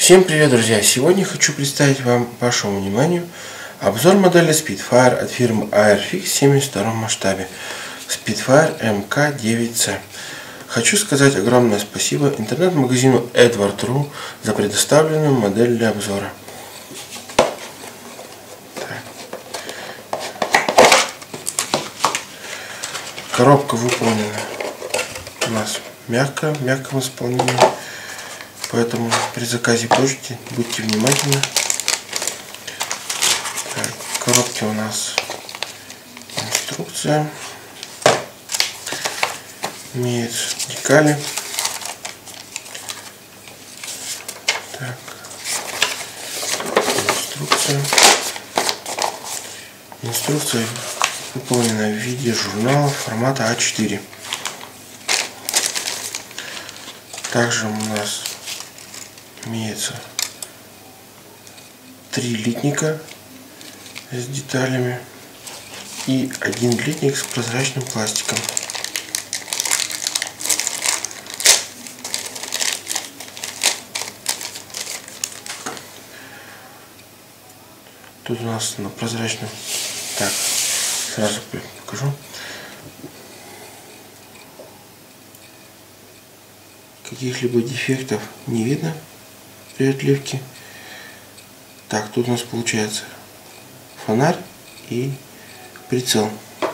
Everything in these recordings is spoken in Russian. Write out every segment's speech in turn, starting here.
Всем привет, друзья! Сегодня хочу представить вашему вниманию обзор модели Spitfire от фирмы Airfix в 72 масштабе Spitfire MK9C. Хочу сказать огромное спасибо интернет-магазину Edward.ru за предоставленную модель для обзора. Коробка выполнена у нас в мягком исполнении. Поэтому при заказе почты будьте внимательны. В коробке у нас инструкция. Имеет декали. Инструкция выполнена в виде журнала формата А4. Также у нас имеется 3 литника с деталями и 1 литник с прозрачным пластиком. Тут у нас на прозрачном, сразу покажу. Каких-либо дефектов не видно при отливке. Тут у нас получается фонарь и прицел.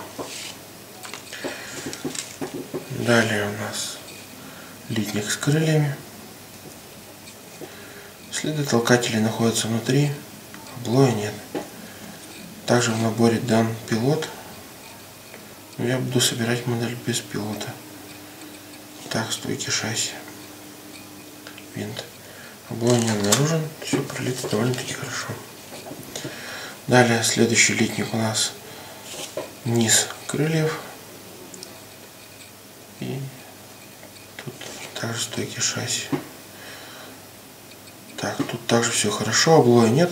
Далее у нас литник с крыльями. Следы толкателей находятся внутри, облоя нет. Также в наборе дан пилот, но я буду собирать модель без пилота. Стойки шасси, винт. Облой не обнаружен, все пролито довольно-таки хорошо. Далее следующий литник у нас низ крыльев. И тут также стойки шасси. Тут также все хорошо, облоя нет.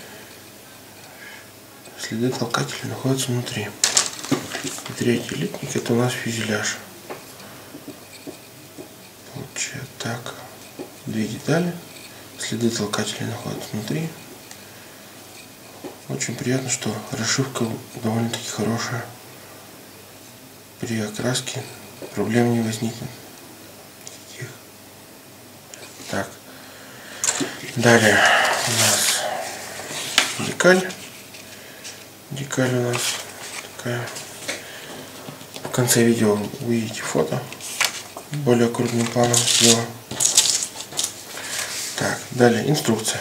Следы толкателей находятся внутри. И третий литник — это у нас фюзеляж. Так, 2 детали, следы толкателей находятся внутри. Очень приятно, что расшивка довольно-таки хорошая. При окраске проблем не возникнет никаких. Далее у нас декаль. Декаль у нас такая. В конце видео вы увидите фото. Более крупным планом сделан. Далее инструкция.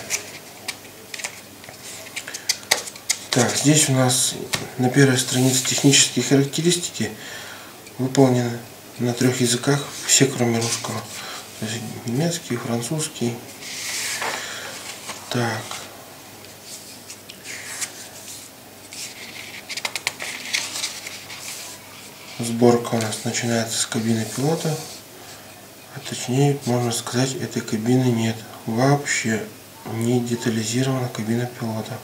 Здесь у нас на первой странице технические характеристики выполнены на 3 языках, все кроме русского. То есть немецкий, французский. Сборка у нас начинается с кабины пилота. Точнее, можно сказать, этой кабины нет. Вообще не детализирована кабина пилота.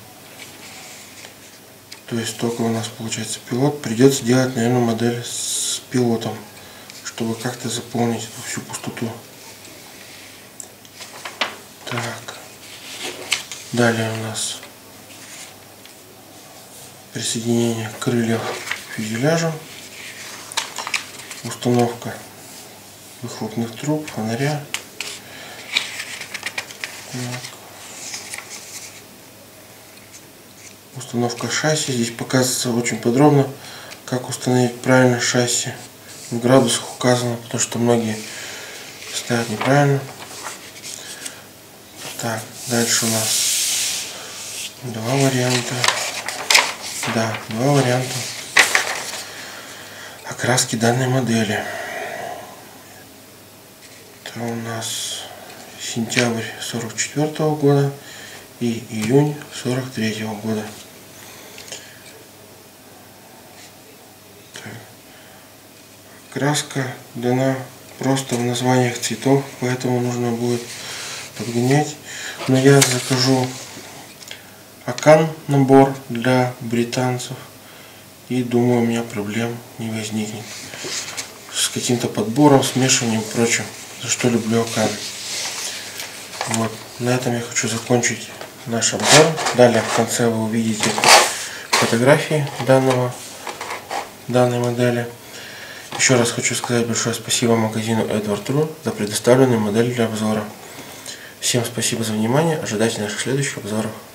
То есть только у нас получается пилот. Придется делать, наверное, модель с пилотом, чтобы как-то заполнить эту всю пустоту. Далее у нас присоединение крыльев к фюзеляжу, установка выхлопных труб, фонаря. Установка шасси. Здесь показывается очень подробно, как установить правильно шасси. В градусах указано, потому что многие ставят неправильно. Дальше у нас 2 варианта. Два варианта окраски данной модели. Это у нас сентябрь 44 года и июнь 43 года. Краска дана просто в названиях цветов, поэтому нужно будет подгонять. Но я закажу Акан набор для британцев, и думаю, у меня проблем не возникнет с каким-то подбором, смешиванием и прочим, за что люблю Акан. На этом я хочу закончить наш обзор. Далее в конце вы увидите фотографии данной модели. Еще раз хочу сказать большое спасибо магазину Edward.ru за предоставленную модель для обзора. Всем спасибо за внимание. Ожидайте наших следующих обзоров.